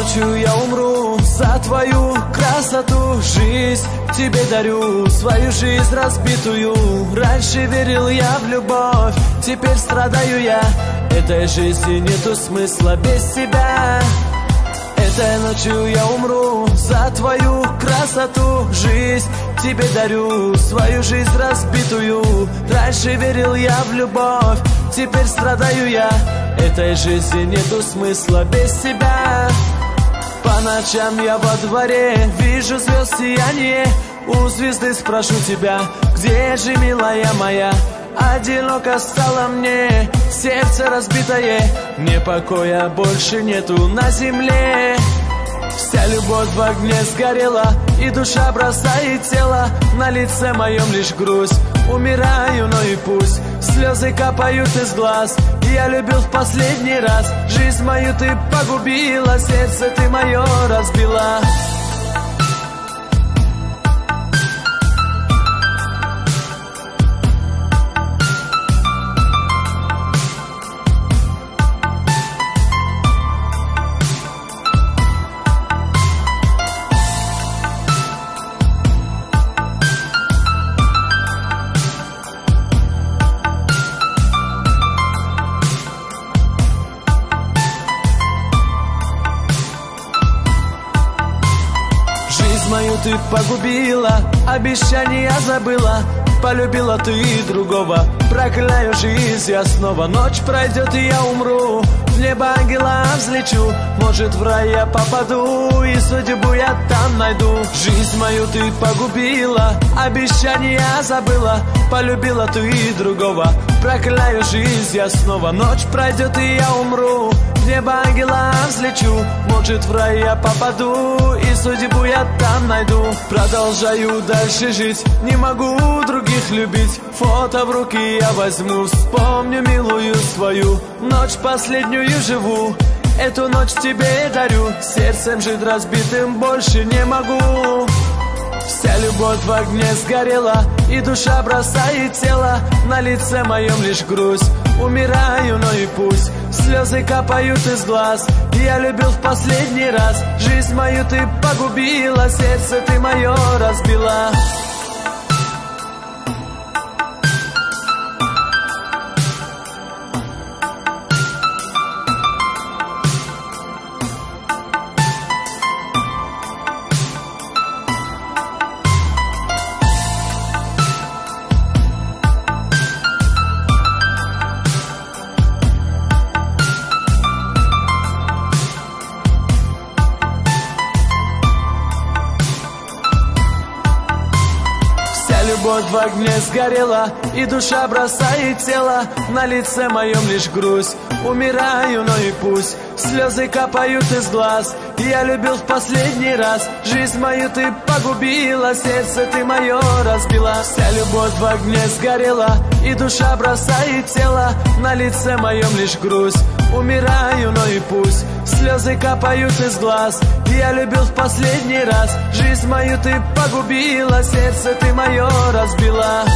ночью я умру за твою красоту. Жизнь тебе дарю, свою жизнь разбитую. Раньше верил я в любовь, теперь страдаю я. Этой жизни нету смысла без тебя. Этой ночью я умру за твою красоту. Жизнь тебе дарю, свою жизнь разбитую. Раньше верил я в любовь, теперь страдаю я. Этой жизни нету смысла без тебя. По ночам я во дворе вижу звезд сияние. У звезды спрошу тебя, где же, милая моя? Одиноко стало мне, сердце разбитое, мне покоя больше нету на земле. Вся любовь в огне сгорела, и душа бросает тело. На лице моем лишь грусть, умираю, но и пусть. Слезы капают из глаз, я любил в последний раз. Жизнь мою ты погубила, сердце ты мое разбила. Мою ты погубила, обещания забыла. Полюбила ты другого, прокляю жизнь я снова. Ночь пройдет и я умру, в небо ангела взлечу. Может в рай я попаду, и судьбу я там найду. Жизнь мою ты погубила, обещания забыла. Полюбила ты другого, прокляю жизнь я снова. Ночь пройдет и я умру, в небо ангела взлечу. Может в рай я попаду, и судьбу я там найду. Продолжаю дальше жить, не могу других любить. Фото в руки я возьму, вспомню милую свою. Ночь последнюю живу, эту ночь тебе дарю. Сердцем жить разбитым больше не могу. Вся любовь в огне сгорела, и душа бросает тело. На лице моем лишь грусть, умираю, но и пусть. Слезы капают из глаз, я любил в последний раз. Жизнь мою ты погубила, сердце ты мое разбила. Любовь в огне сгорела, и душа бросает тело. На лице моем лишь грусть, умираю, но и пусть. Слезы капают из глаз, я любил в последний раз. Жизнь мою ты погубила, сердце ты мое разбила. Вся любовь в огне сгорела, и душа бросает тело. На лице моем лишь грусть, умираю, но и пусть. Слезы капают из глаз, я любил в последний раз. Жизнь мою ты погубила, сердце ты мое разбила.